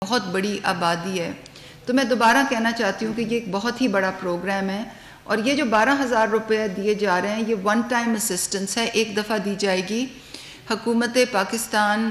बहुत बड़ी आबादी है। तो मैं दोबारा कहना चाहती हूँ कि ये एक बहुत ही बड़ा प्रोग्राम है और ये जो 12,000 रुपये दिए जा रहे हैं ये वन टाइम असिस्टेंस है, एक दफ़ा दी जाएगी। हुकूमत पाकिस्तान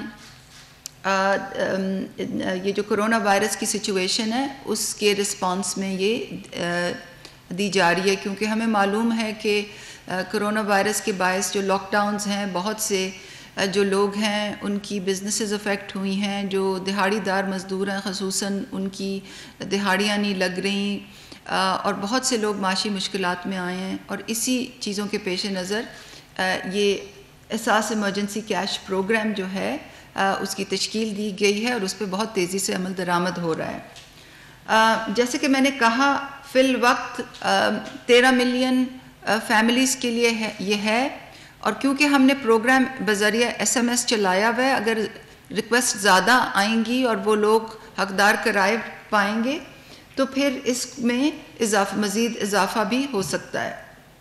ये जो कोरोना वायरस की सिचुएशन है उसके रिस्पांस में ये दी जा रही है, क्योंकि हमें मालूम है कि कोरोना वायरस के बायस जो लॉकडाउन्स हैं, बहुत से जो लोग हैं उनकी बिजनेसेस अफेक्ट हुई हैं, जो दिहाड़ीदार मज़दूर हैं ख़ुसूसन उनकी दिहाड़ियाँ नहीं लग रही और बहुत से लोग माशी मुश्किलात में आए हैं। और इसी चीज़ों के पेश नज़र ये एहसास इमरजेंसी कैश प्रोग्राम जो है उसकी तश्कील दी गई है और उस पर बहुत तेज़ी से अमल दरामद हो रहा है। जैसे कि मैंने कहा, फ़िल वक्त 13 मिलियन फैमिलीज़ के लिए ये है और क्योंकि हमने प्रोग्राम बज़रिया SMS चलाया हुआ है, अगर रिक्वेस्ट ज़्यादा आएंगी और वो लोग हकदार कराए पाएंगे तो फिर इसमें मज़ीद इजाफ़ा भी हो सकता है।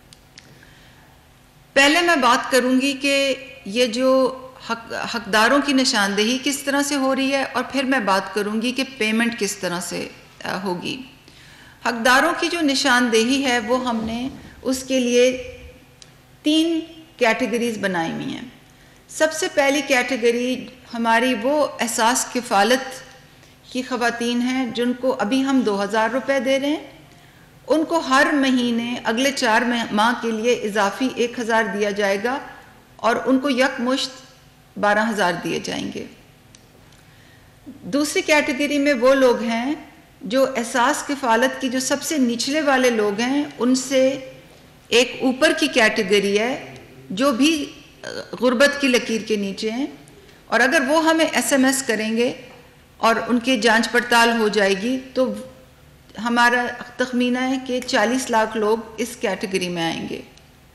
पहले मैं बात करूँगी कि ये जो हकदारों की निशानदेही किस तरह से हो रही है और फिर मैं बात करूँगी कि पेमेंट किस तरह से होगी। हकदारों की जो निशानदेही है वो हमने उसके लिए 3 कैटेगरीज़ बनाई हुई हैं। सबसे पहली कैटेगरी हमारी वो एहसास किफ़ालत की ख़वातीन हैं जिनको अभी हम 2,000 रुपये दे रहे हैं, उनको हर महीने अगले 4 माह के लिए इजाफी 1,000 दिया जाएगा और उनको यकमुश्त 12,000 दिए जाएंगे। दूसरी कैटेगरी में वो लोग हैं जो एहसास किफ़ालत की जो सबसे निचले वाले लोग हैं, उनसे एक ऊपर की कैटेगरी है जो भी गुर्बत की लकीर के नीचे हैं और अगर वो हमें SMS करेंगे और उनकी जांच पड़ताल हो जाएगी तो हमारा तखमीना है कि 40 लाख लोग इस कैटेगरी में आएंगे।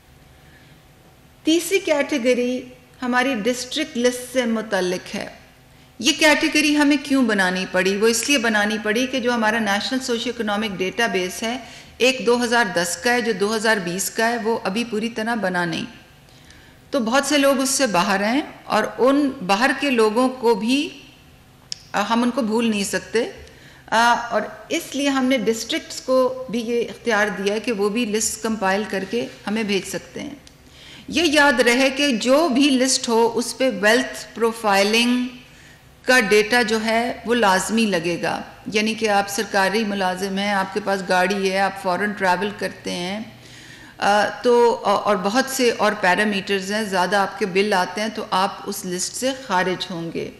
तीसरी कैटेगरी हमारी डिस्ट्रिक्ट लिस्ट से मुतल्लिक है। ये कैटेगरी हमें क्यों बनानी पड़ी? वो इसलिए बनानी पड़ी कि जो हमारा नेशनल सोशियो इकोनॉमिक डेटाबेस है, एक 2010 का है, जो 2020 का है, वो अभी पूरी तरह बना नहीं। तो बहुत से लोग उससे बाहर हैं और उन बाहर के लोगों को भी हम उनको भूल नहीं सकते और इसलिए हमने डिस्ट्रिक्ट्स को भी ये इख्तियार दिया है कि वो भी लिस्ट कंपाइल करके हमें भेज सकते हैं। ये याद रहे कि जो भी लिस्ट हो उस पर वेल्थ प्रोफाइलिंग का डेटा जो है वो लाजमी लगेगा, यानी कि आप सरकारी मुलाजिम हैं, आपके पास गाड़ी है, आप फ़ॉरेन ट्रैवल करते हैं तो और बहुत से और पैरामीटर्स हैं, ज़्यादा आपके बिल आते हैं तो आप उस लिस्ट से खारिज होंगे।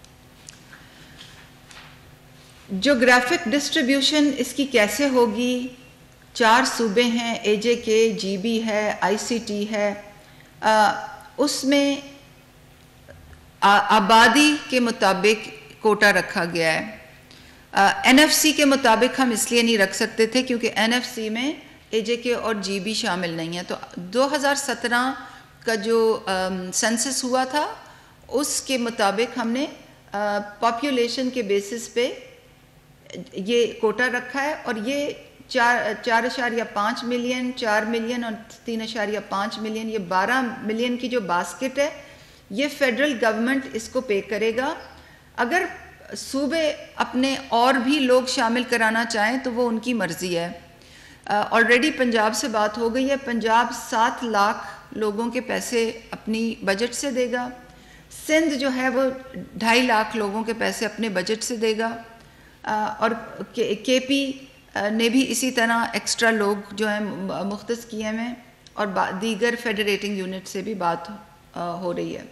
जोग्राफिक डिस्ट्रीब्यूशन इसकी कैसे होगी? 4 सूबे हैं, AJK, GB है, ICT है, उसमें आबादी के मुताबिक कोटा रखा गया है। NFC के मुताबिक हम इसलिए नहीं रख सकते थे क्योंकि NFC में AJK और GB शामिल नहीं है। तो 2017 का जो सेंसस हुआ था उसके मुताबिक हमने पॉपुलेशन के बेसिस पे ये कोटा रखा है और ये 4.5 मिलियन, 4 मिलियन और 3.5 मिलियन, ये 12 मिलियन की जो बास्केट है ये फेडरल गवर्नमेंट इसको पे करेगा। अगर सूबे अपने और भी लोग शामिल कराना चाहें तो वो उनकी मर्ज़ी है। ऑलरेडी पंजाब से बात हो गई है, पंजाब 7 लाख लोगों के पैसे अपनी बजट से देगा। सिंध जो है वो 2.5 लाख लोगों के पैसे अपने बजट से देगा और KP ने भी इसी तरह एक्स्ट्रा लोग जो हैं मुख्तस किए हैं और दीगर फेडरेटिंग यूनिट से भी बात हो रही है।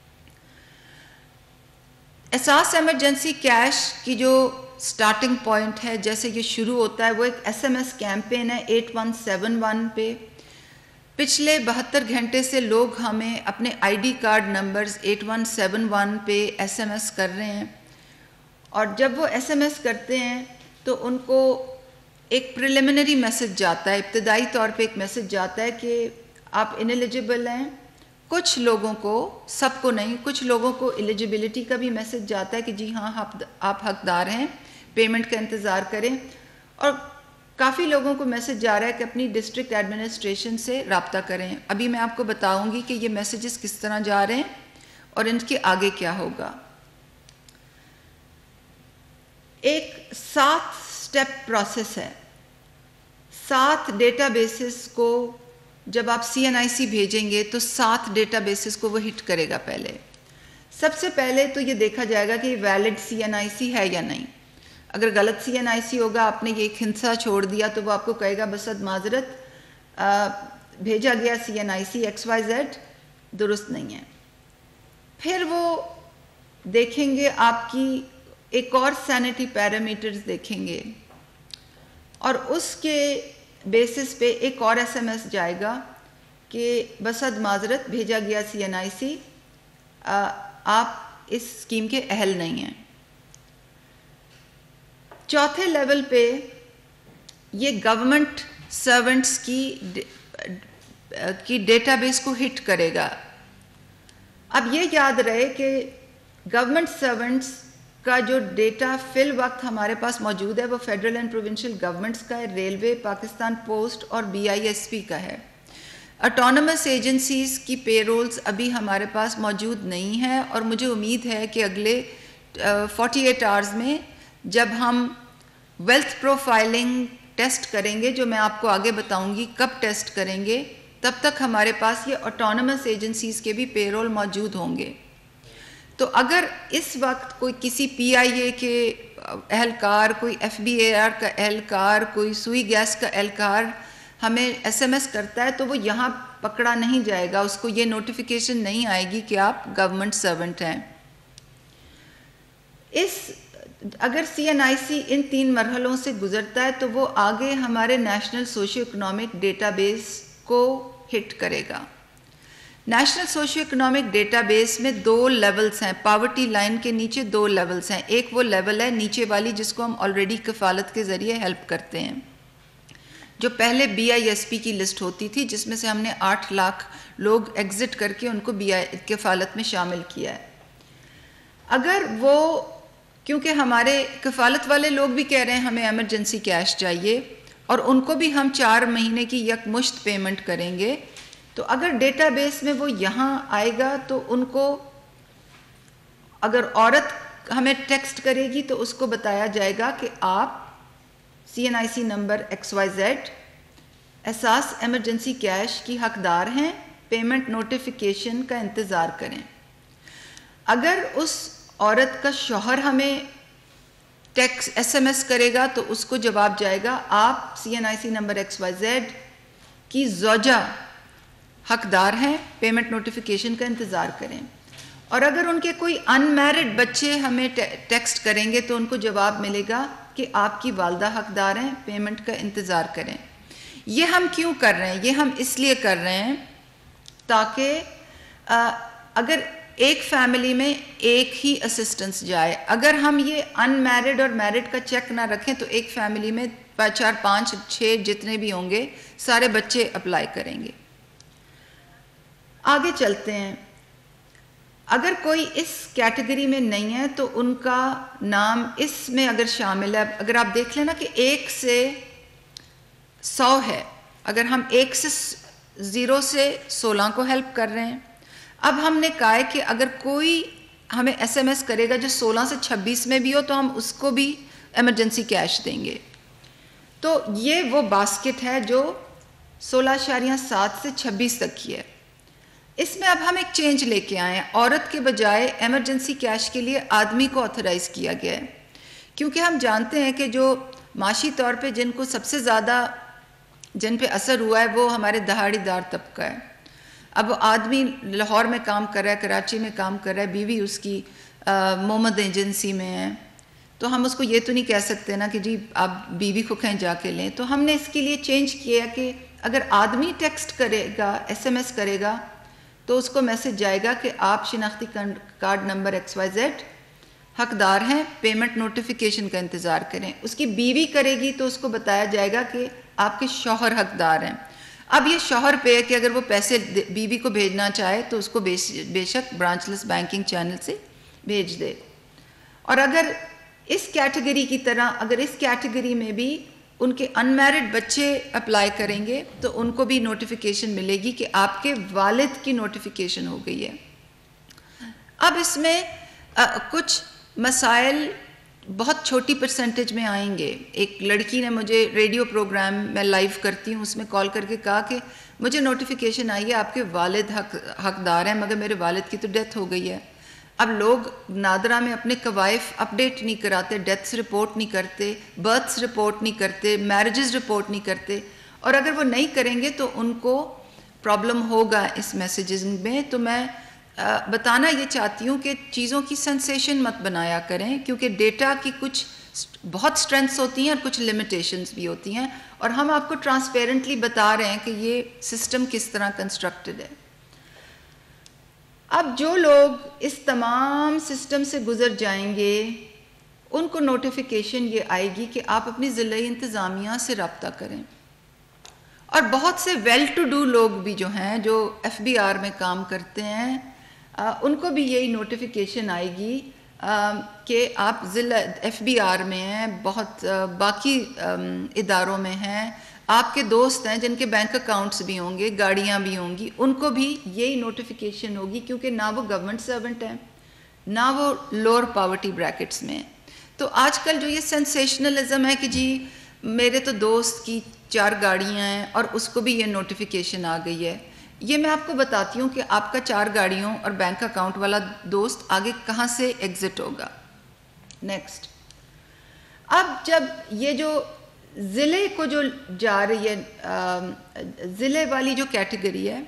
एहसास इमरजेंसी कैश की जो स्टार्टिंग पॉइंट है, जैसे ये शुरू होता है, वो एक SMS कैंपेन है 8171 पे। पिछले 72 घंटे से लोग हमें अपने ID कार्ड नंबर्स 8171 पे SMS कर रहे हैं और जब वो SMS करते हैं तो उनको एक प्रिलिमिनरी मैसेज जाता है, इब्तदाई तौर पे एक मैसेज जाता है कि आप इनएलिजिबल हैं। कुछ लोगों को, सबको नहीं, कुछ लोगों को एलिजिबिलिटी का भी मैसेज जाता है कि जी हाँ आप हकदार हैं, पेमेंट का इंतज़ार करें। और काफ़ी लोगों को मैसेज जा रहा है कि अपनी डिस्ट्रिक्ट एडमिनिस्ट्रेशन से रब्ता करें। अभी मैं आपको बताऊंगी कि ये मैसेजेस किस तरह जा रहे हैं और इनके आगे क्या होगा। एक 7 स्टेप प्रोसेस है। 7 डेटाबेसेस को जब आप CNIC भेजेंगे तो 7 डेटाबेसेस को वो हिट करेगा। पहले सबसे पहले तो ये देखा जाएगा कि वैलिड CNIC है या नहीं। अगर गलत CNIC होगा, आपने ये एक हिंसा छोड़ दिया, तो वो आपको कहेगा बसद माजरत भेजा गया CNIC XYZ दुरुस्त नहीं है। फिर वो देखेंगे आपकी एक और सैनिटरी पैरामीटर्स देखेंगे और उसके बेसिस पे एक और SMS जाएगा कि बसद माजरत भेजा गया CNIC आप इस स्कीम के अहल नहीं हैं। चौथे लेवल पे ये गवर्नमेंट सर्वेंट्स की डेटाबेस को हिट करेगा। अब ये याद रहे कि गवर्नमेंट सर्वेंट्स का जो डेटा फिल वक्त हमारे पास मौजूद है वो फेडरल एंड प्रोविंशियल गवर्नमेंट्स का है, रेलवे, पाकिस्तान पोस्ट और BISP का है। ऑटोनमस एजेंसीज़ की पेरोल्स अभी हमारे पास मौजूद नहीं है और मुझे उम्मीद है कि अगले 48 आवर्स में जब हम वेल्थ प्रोफाइलिंग टेस्ट करेंगे, जो मैं आपको आगे बताऊंगी कब टेस्ट करेंगे, तब तक हमारे पास ये ऑटोनमस एजेंसीज़ के भी पेरोल मौजूद होंगे। तो अगर इस वक्त कोई किसी PIA के एहलकार, कोई FBAR का एहलकार, कोई सुई गैस का एहलकार हमें SMS करता है तो वो यहाँ पकड़ा नहीं जाएगा, उसको ये नोटिफिकेशन नहीं आएगी कि आप गवर्नमेंट सर्वेंट हैं। अगर CNIC इन 3 मरहलों से गुजरता है तो वो आगे हमारे नेशनल सोशियो इकोनॉमिक डेटाबेस को हिट करेगा। नेशनल सोशियो इकोनॉमिक डेटाबेस में 2 लेवल्स हैं, पॉवर्टी लाइन के नीचे 2 लेवल्स हैं। एक वो लेवल है नीचे वाली जिसको हम ऑलरेडी कफ़ालत के ज़रिए हेल्प करते हैं, जो पहले BISP की लिस्ट होती थी जिसमें से हमने 8 लाख लोग एग्ज़िट करके उनको कफ़ालत में शामिल किया है। अगर वो, क्योंकि हमारे कफ़ालत वाले लोग भी कह रहे हैं हमें एमरजेंसी कैश चाहिए और उनको भी हम 4 महीने की यकमुश्त पेमेंट करेंगे, तो अगर डेटाबेस में वो यहाँ आएगा तो उनको, अगर औरत हमें टेक्स्ट करेगी तो उसको बताया जाएगा कि आप CNIC number XYZ Ehsaas emergency cash की हकदार हैं, पेमेंट नोटिफिकेशन का इंतज़ार करें। अगर उस औरत का शौहर हमें टेक्स्ट SMS करेगा तो उसको जवाब जाएगा आप CNIC नंबर XYZ की ज़ौजा हकदार हैं, पेमेंट नोटिफिकेशन का इंतज़ार करें। और अगर उनके कोई अनमैरिड बच्चे हमें टेक्स्ट करेंगे तो उनको जवाब मिलेगा कि आपकी वालदा हकदार हैं, पेमेंट का इंतज़ार करें। ये हम क्यों कर रहे हैं? ये हम इसलिए कर रहे हैं ताकि अगर एक फैमिली में एक ही असिस्टेंस जाए, अगर हम ये अनमैरिड और मैरिड का चेक ना रखें तो एक फैमिली में 4, 5, 6 जितने भी होंगे सारे बच्चे अप्लाई करेंगे। आगे चलते हैं। अगर कोई इस कैटेगरी में नहीं है तो उनका नाम इसमें अगर शामिल है, अगर आप देख लेना कि 1 से 100 है, अगर हम 1 से 0 से 16 को हेल्प कर रहे हैं। अब हमने कहा है कि अगर कोई हमें SMS करेगा जो 16 से 26 में भी हो तो हम उसको भी एमरजेंसी कैश देंगे। तो ये वो बास्केट है जो 16.7 से 26 तक की है। इसमें अब हम एक चेंज लेके आए हैं, औरत के बजाय एमरजेंसी कैश के लिए आदमी को ऑथराइज़ किया गया है, क्योंकि हम जानते हैं कि जो माशी तौर पे जिनको सबसे ज़्यादा जिन पे असर हुआ है वो हमारे दहाड़ीदार तबका है। अब आदमी लाहौर में काम कर रहा है, कराची में काम कर रहा है, बीवी उसकी मोहम्मद एजेंसी में है, तो हम उसको ये तो नहीं कह सकते ना कि जी आप बीवी को कहीं जाके लें। तो हमने इसके लिए चेंज किया कि अगर आदमी टेक्स्ट करेगा, SMS करेगा तो उसको मैसेज जाएगा कि आप शिनाख्ती कार्ड नंबर XYZ हकदार हैं, पेमेंट नोटिफिकेशन का इंतज़ार करें। उसकी बीवी करेगी तो उसको बताया जाएगा कि आपके शौहर हकदार हैं। अब ये शौहर पे है कि अगर वो पैसे बीवी को भेजना चाहे तो उसको बेशक ब्रांचलेस बैंकिंग चैनल से भेज दे। और अगर इस कैटेगरी की तरह अगर इस कैटेगरी में भी उनके अनमैरिड बच्चे अप्लाई करेंगे तो उनको भी नोटिफिकेशन मिलेगी कि आपके वालिद की नोटिफिकेशन हो गई है। अब इसमें कुछ मसाइल बहुत छोटी परसेंटेज में आएंगे। एक लड़की ने मुझे रेडियो प्रोग्राम में लाइव करती हूँ उसमें कॉल करके कहा कि मुझे नोटिफिकेशन आई है आपके वालिद हकदार हैं, मगर मेरे वालिद की तो डेथ हो गई है। अब लोग नादरा में अपने कवाइफ अपडेट नहीं कराते, डेथ्स रिपोर्ट नहीं करते, बर्थ्स रिपोर्ट नहीं करते, मैरिजेस रिपोर्ट नहीं करते, और अगर वो नहीं करेंगे तो उनको प्रॉब्लम होगा इस मैसेजिंग में। तो मैं बताना ये चाहती हूँ कि चीज़ों की सेंसेशन मत बनाया करें, क्योंकि डेटा की कुछ बहुत स्ट्रेंथ्स होती हैं और कुछ लिमिटेशंस भी होती हैं, और हम आपको ट्रांसपेरेंटली बता रहे हैं कि ये सिस्टम किस तरह कंस्ट्रक्टेड है। अब जो लोग इस तमाम सिस्टम से गुजर जाएंगे उनको नोटिफिकेशन ये आएगी कि आप अपनी ज़िला इंतज़ामिया से रब्ता करें। और बहुत से वेल टू डू लोग भी जो हैं, जो FBR में काम करते हैं, उनको भी यही नोटिफिकेशन आएगी कि आप ज़िला FBR में हैं, बहुत बाकी इदारों में हैं, आपके दोस्त हैं जिनके बैंक अकाउंट्स भी होंगे, गाड़ियाँ भी होंगी, उनको भी यही नोटिफिकेशन होगी, क्योंकि ना वो गवर्नमेंट सर्वेंट हैं ना वो लोअर पॉवर्टी ब्रैकेट्स में हैं। तो आजकल जो ये सेंसेशनलिज्म है कि जी मेरे तो दोस्त की 4 गाड़ियाँ हैं और उसको भी ये नोटिफिकेशन आ गई है, ये मैं आपको बताती हूँ कि आपका 4 गाड़ियों और बैंक अकाउंट वाला दोस्त आगे कहाँ से एग्जिट होगा। नेक्स्ट, अब जब ये जो ज़िले को जो जा रही है, ज़िले वाली जो कैटेगरी है,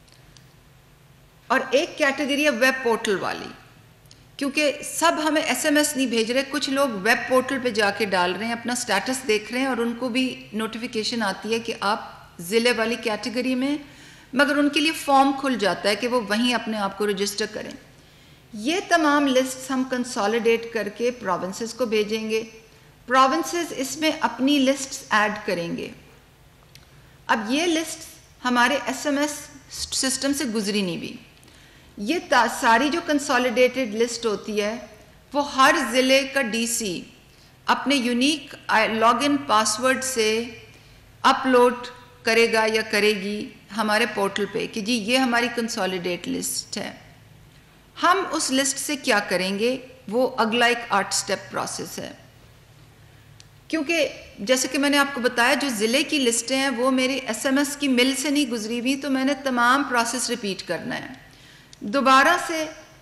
और एक कैटेगरी है वेब पोर्टल वाली, क्योंकि सब हमें SMS नहीं भेज रहे, कुछ लोग वेब पोर्टल पे जाके डाल रहे हैं, अपना स्टेटस देख रहे हैं और उनको भी नोटिफिकेशन आती है कि आप ज़िले वाली कैटेगरी में, मगर उनके लिए फॉर्म खुल जाता है कि वो वहीं अपने आप को रजिस्टर करें। ये तमाम लिस्ट्स हम कंसोलिडेट करके प्रोविंसेस को भेजेंगे, प्रोविंसेस इसमें अपनी लिस्ट्स ऐड करेंगे। अब ये लिस्ट्स हमारे SMS सिस्टम से गुजरी नहीं भी, ये सारी जो कंसोलिडेटेड लिस्ट होती है वो हर ज़िले का DC अपने यूनिक लॉगिन पासवर्ड से अपलोड करेगा या करेगी हमारे पोर्टल पे कि जी ये हमारी कंसोलिडेट लिस्ट है। हम उस लिस्ट से क्या करेंगे, वो अगला एक 8 स्टेप प्रोसेस है, क्योंकि जैसे कि मैंने आपको बताया जो ज़िले की लिस्टें हैं वो मेरी SMS की मिल से नहीं गुजरी हुई, तो मैंने तमाम प्रोसेस रिपीट करना है। दोबारा से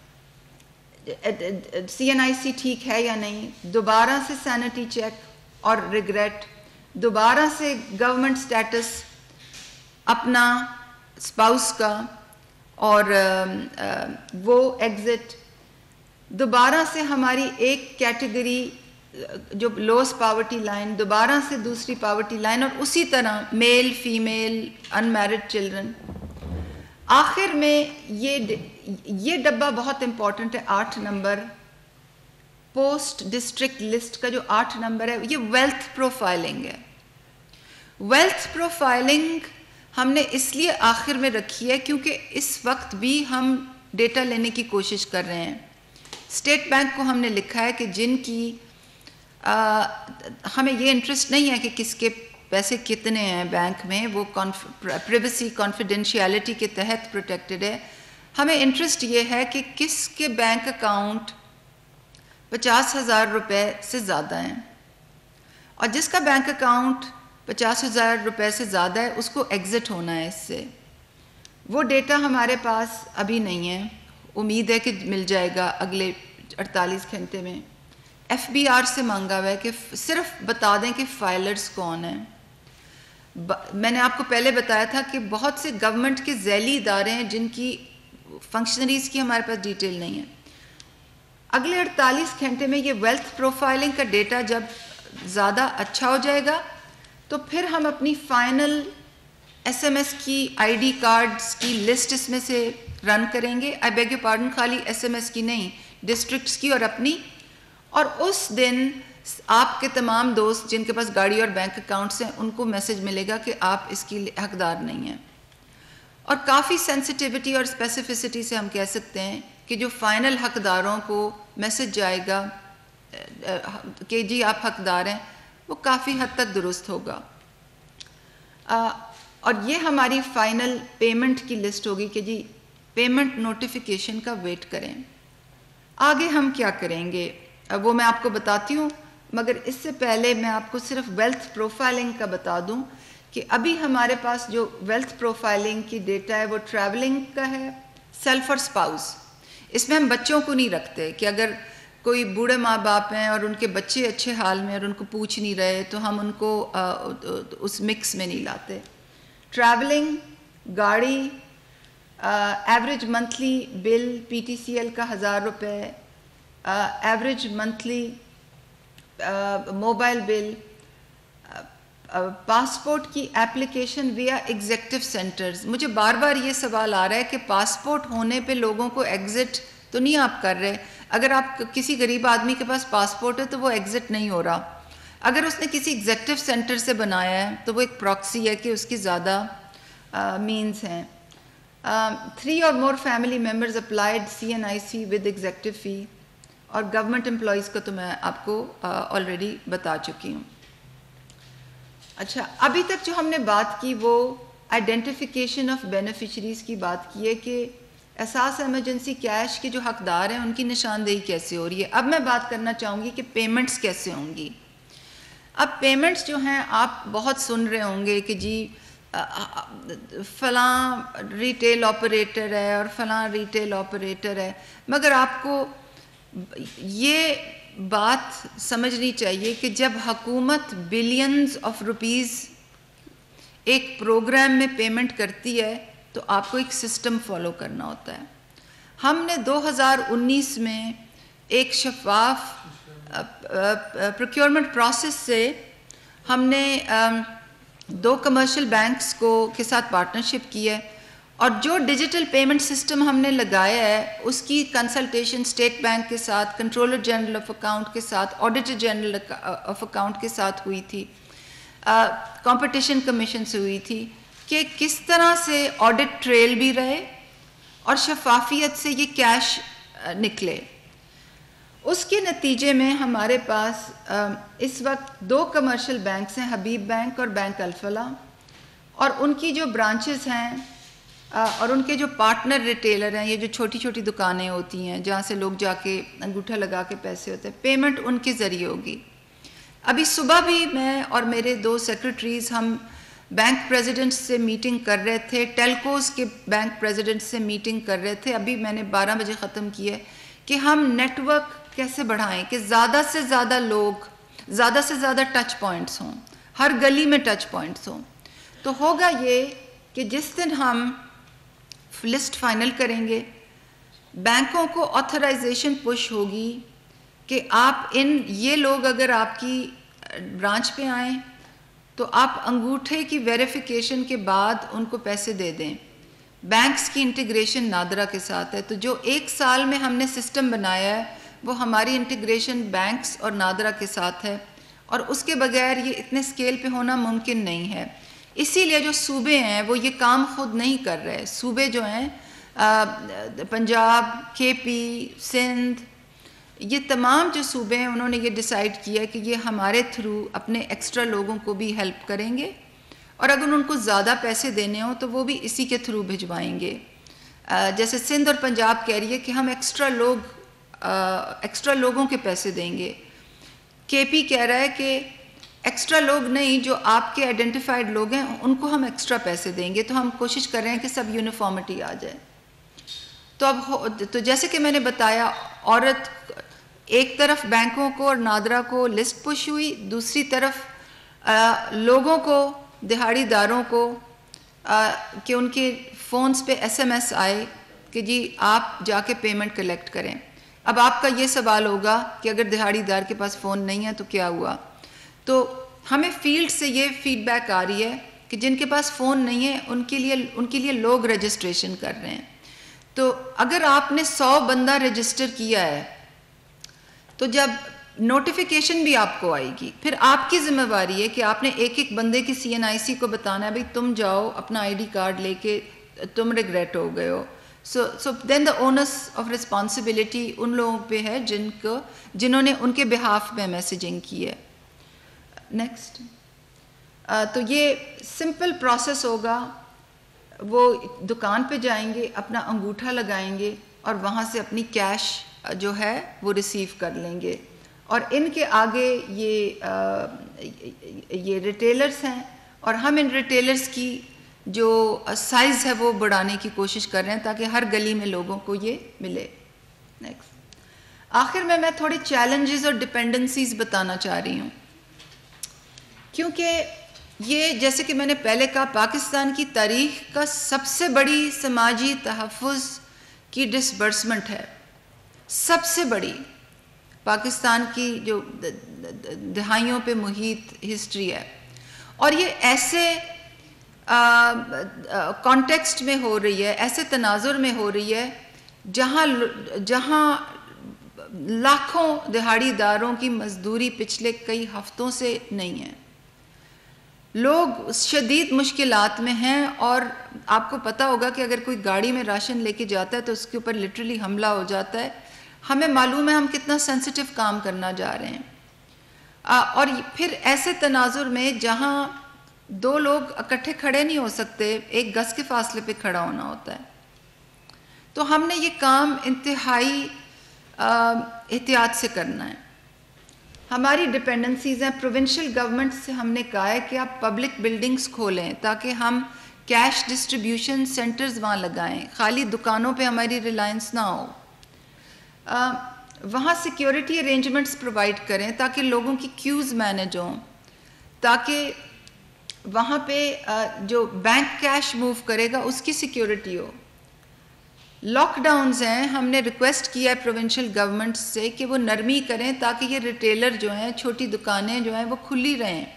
CNIC ठीक है या नहीं, दोबारा से सैनिटी चेक और रिग्रेट, दोबारा से गवर्नमेंट स्टेटस अपना स्पाउस का और वो एग्ज़िट, दोबारा से हमारी एक कैटेगरी जो लोएस्ट पावर्टी लाइन, दोबारा से दूसरी पावर्टी लाइन, और उसी तरह मेल फीमेल अनमैरिड चिल्ड्रन। आखिर में ये डब्बा बहुत इंपॉर्टेंट है, 8 नंबर, पोस्ट डिस्ट्रिक्ट लिस्ट का जो 8 नंबर है, ये वेल्थ प्रोफाइलिंग है। वेल्थ प्रोफाइलिंग हमने इसलिए आखिर में रखी है क्योंकि इस वक्त भी हम डेटा लेने की कोशिश कर रहे हैं। स्टेट बैंक को हमने लिखा है कि जिनकी हमें ये इंटरेस्ट नहीं है कि किसके पैसे कितने हैं बैंक में, वो प्रिवेसी कॉन्फिडेंशियलिटी के तहत प्रोटेक्टेड है। हमें इंटरेस्ट ये है कि किसके बैंक अकाउंट 50,000 रुपये से ज़्यादा हैं, और जिसका बैंक अकाउंट 50,000 रुपये से ज़्यादा है उसको एग्ज़िट होना है इससे। वो डेटा हमारे पास अभी नहीं है, उम्मीद है कि मिल जाएगा अगले 48 घंटे में। FBR से मांगा हुआ है कि सिर्फ बता दें कि फाइलर्स कौन हैं। मैंने आपको पहले बताया था कि बहुत से गवर्नमेंट के ज़ैली इदारे हैं जिनकी फंक्शनरीज़ की हमारे पास डिटेल नहीं है। अगले 48 घंटे में ये वेल्थ प्रोफाइलिंग का डेटा जब ज़्यादा अच्छा हो जाएगा तो फिर हम अपनी फाइनल SMS की ID कार्ड्स की लिस्ट इसमें से रन करेंगे। आई बेग योर पार्डन, खाली SMS की नहीं, डिस्ट्रिक्ट्स की और अपनी। और उस दिन आपके तमाम दोस्त जिनके पास गाड़ी और बैंक अकाउंट्स हैं उनको मैसेज मिलेगा कि आप इसकी हकदार नहीं हैं। और काफ़ी सेंसिटिविटी और स्पेसिफिसिटी से हम कह सकते हैं कि जो फाइनल हकदारों को मैसेज जाएगा कि जी आप हकदार हैं, वो काफ़ी हद तक दुरुस्त होगा। और ये हमारी फाइनल पेमेंट की लिस्ट होगी कि जी पेमेंट नोटिफिकेशन का वेट करें। आगे हम क्या करेंगे, वो मैं आपको बताती हूँ, मगर इससे पहले मैं आपको सिर्फ वेल्थ प्रोफाइलिंग का बता दूँ कि अभी हमारे पास जो वेल्थ प्रोफाइलिंग की डेटा है वो ट्रैवलिंग का है, सेल्फ और स्पाउस। इसमें हम बच्चों को नहीं रखते कि अगर कोई बूढ़े माँ बाप हैं और उनके बच्चे अच्छे हाल में और उनको पूछ नहीं रहे तो हम उनको उस मिक्स में नहीं लाते। ट्रैवलिंग, गाड़ी, एवरेज मंथली बिल पीटीसीएल का 1000 रुपये, average monthly mobile bill, passport की एप्लीकेशन विया एग्जेक्टिव सेंटर्स। मुझे बार बार ये सवाल आ रहा है कि पासपोर्ट होने पे लोगों को एग्ज़िट तो नहीं आप कर रहे। अगर आप किसी गरीब आदमी के पास पासपोर्ट है तो वो एग्ज़िट नहीं हो रहा। अगर उसने किसी एग्जेक्टिव सेंटर से बनाया है तो वो एक प्रॉक्सी है कि उसकी ज़्यादा मीन्स हैं। 3 और more family members applied CNIC with executive fee, और गवर्नमेंट एम्प्लॉयज़ का तो मैं आपको ऑलरेडी बता चुकी हूँ। अच्छा, अभी तक जो हमने बात की वो आइडेंटिफिकेशन ऑफ बेनिफिशरीज़ की बात की है कि एहसास एमरजेंसी कैश के जो हकदार हैं उनकी निशानदेही कैसे हो रही है। अब मैं बात करना चाहूँगी कि पेमेंट्स कैसे होंगी। अब पेमेंट्स जो हैं, आप बहुत सुन रहे होंगे कि जी फ़लाँ रिटेल ऑपरेटर है और फ़लाँ रिटेल ऑपरेटर है, मगर आपको ये बात समझनी चाहिए कि जब हुकूमत बिलियंस ऑफ रुपीज़ एक प्रोग्राम में पेमेंट करती है तो आपको एक सिस्टम फॉलो करना होता है। हमने 2019 में एक शफाफ प्रोक्योरमेंट प्रोसेस से हमने 2 कमर्शियल बैंक्स के साथ पार्टनरशिप की है, और जो डिजिटल पेमेंट सिस्टम हमने लगाया है उसकी कंसल्टेशन स्टेट बैंक के साथ, कंट्रोलर जनरल ऑफ अकाउंट के साथ, ऑडिटर जनरल ऑफ अकाउंट के साथ हुई थी, कंपटीशन कमीशन से हुई थी कि किस तरह से ऑडिट ट्रेल भी रहे और शफाफियत से ये कैश निकले। उसके नतीजे में हमारे पास इस वक्त 2 कमर्शियल बैंक्स हैं, हबीब बैंक और बैंक अल-फलाह, और उनकी जो ब्रांचेस हैं और उनके जो पार्टनर रिटेलर हैं, ये जो छोटी छोटी दुकानें होती हैं जहाँ से लोग जाके अंगूठा लगा के पैसे होते हैं, पेमेंट उनके ज़रिए होगी। अभी सुबह भी मैं और मेरे 2 सेक्रेटरीज़ हम बैंक प्रेसिडेंट से मीटिंग कर रहे थे, टेलकोज़ के बैंक प्रेसिडेंट से मीटिंग कर रहे थे। अभी मैंने 12 बजे ख़त्म किया कि हम नेटवर्क कैसे बढ़ाएं कि ज़्यादा से ज़्यादा लोग, ज़्यादा से ज़्यादा टच पॉइंट्स हों, हर गली में टच पॉइंट्स हों। तो होगा ये कि जिस दिन हम लिस्ट फाइनल करेंगे, बैंकों को ऑथराइजेशन पुश होगी कि आप ये लोग अगर आपकी ब्रांच पे आएँ तो आप अंगूठे की वेरिफिकेशन के बाद उनको पैसे दे दें। बैंक्स की इंटीग्रेशन नादरा के साथ है, तो जो 1 साल में हमने सिस्टम बनाया है वो हमारी इंटीग्रेशन बैंक्स और नादरा के साथ है, और उसके बगैर ये इतने स्केल पे होना मुमकिन नहीं है। इसीलिए जो सूबे हैं वो ये काम खुद नहीं कर रहे। सूबे जो हैं पंजाब, KP, सिंध, ये तमाम जो सूबे हैं उन्होंने ये डिसाइड किया कि ये हमारे थ्रू अपने एक्स्ट्रा लोगों को भी हेल्प करेंगे, और अगर उनको ज़्यादा पैसे देने हो तो वो भी इसी के थ्रू भिजवाएंगे। जैसे सिंध और पंजाब कह रही है कि हम एक्स्ट्रा लोगों के पैसे देंगे। KP कह रहा है कि एक्स्ट्रा लोग नहीं, जो आपके आइडेंटिफाइड लोग हैं उनको हम एक्स्ट्रा पैसे देंगे। तो हम कोशिश कर रहे हैं कि सब यूनिफॉर्मिटी आ जाए। तो अब तो जैसे कि मैंने बताया, औरत एक तरफ बैंकों को और नादरा को लिस्ट पुश हुई, दूसरी तरफ लोगों को, दिहाड़ीदारों को कि उनके फ़ोन्स पे SMS आए कि जी आप जाके पेमेंट कलेक्ट करें। अब आपका ये सवाल होगा कि अगर दिहाड़ीदार के पास फ़ोन नहीं है तो क्या हुआ। तो हमें फील्ड से ये फीडबैक आ रही है कि जिनके पास फ़ोन नहीं है उनके लिए लोग रजिस्ट्रेशन कर रहे हैं। तो अगर आपने 100 बंदा रजिस्टर किया है तो जब नोटिफिकेशन भी आपको आएगी, फिर आपकी ज़िम्मेवारी है कि आपने एक एक बंदे की CNIC को बताना है, भाई तुम जाओ अपना ID कार्ड लेके, तुम रिग्रेट हो गए हो। So then the onus of responsibility उन लोगों पे है जिन्होंने उनके बिहाफ में मैसेजिंग की है। नेक्स्ट, तो ये सिंपल प्रोसेस होगा। वो दुकान पे जाएंगे, अपना अंगूठा लगाएंगे और वहाँ से अपनी कैश जो है वो रिसीव कर लेंगे। और इनके आगे ये रिटेलर्स हैं और हम इन रिटेलर्स की जो साइज़ है वो बढ़ाने की कोशिश कर रहे हैं ताकि हर गली में लोगों को ये मिले। नेक्स्ट, आखिर में मैं थोड़े चैलेंजेस और डिपेंडेंसीज बताना चाह रही हूँ, क्योंकि ये जैसे कि मैंने पहले कहा, पाकिस्तान की तारीख़ का सबसे बड़ी समाजी तहफ़्फ़ुज़ की डिसबर्समेंट है, सबसे बड़ी पाकिस्तान की जो दहाइयों पे मुहित हिस्ट्री है। और ये ऐसे कॉन्टेक्स्ट में हो रही है, ऐसे तनाजुर में हो रही है जहाँ लाखों दिहाड़ीदारों की मजदूरी पिछले कई हफ्तों से नहीं है। लोग शदीद मुश्किलात में हैं और आपको पता होगा कि अगर कोई गाड़ी में राशन लेके जाता है तो उसके ऊपर लिटरली हमला हो जाता है। हमें मालूम है हम कितना सेंसिटिव काम करना जा रहे हैं। और फिर ऐसे तनाजुर में जहाँ दो लोग इकट्ठे खड़े नहीं हो सकते, एक गज के फासले पे खड़ा होना होता है, तो हमने ये काम इंतहाई एहतियात से करना है। हमारी डिपेंडेंसीज़ हैं प्रोविंशियल गवर्नमेंट से। हमने कहा है कि आप पब्लिक बिल्डिंग्स खोलें ताकि हम कैश डिस्ट्रीब्यूशन सेंटर्स वहाँ लगाएं, खाली दुकानों पे हमारी रिलायंस ना हो। वहाँ सिक्योरिटी अरेंजमेंट्स प्रोवाइड करें ताकि लोगों की क्यूज़ मैनेज हों, ताकि वहाँ पे जो बैंक कैश मूव करेगा उसकी सिक्योरिटी हो। लॉकडाउन्स हैं, हमने रिक्वेस्ट किया है प्रोविंशियल गवर्नमेंट से कि वो नरमी करें ताकि ये रिटेलर जो हैं, छोटी दुकानें जो हैं वो खुली रहें।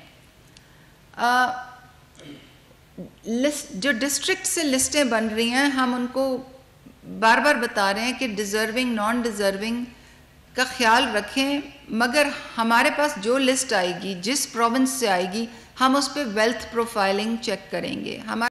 जो डिस्ट्रिक्ट से लिस्टें बन रही हैं, हम उनको बार बार बता रहे हैं कि डिज़र्विंग नॉन डिज़र्विंग का ख्याल रखें, मगर हमारे पास जो लिस्ट आएगी, जिस प्रोविंस से आएगी, हम उस पर वेल्थ प्रोफाइलिंग चेक करेंगे। हमारे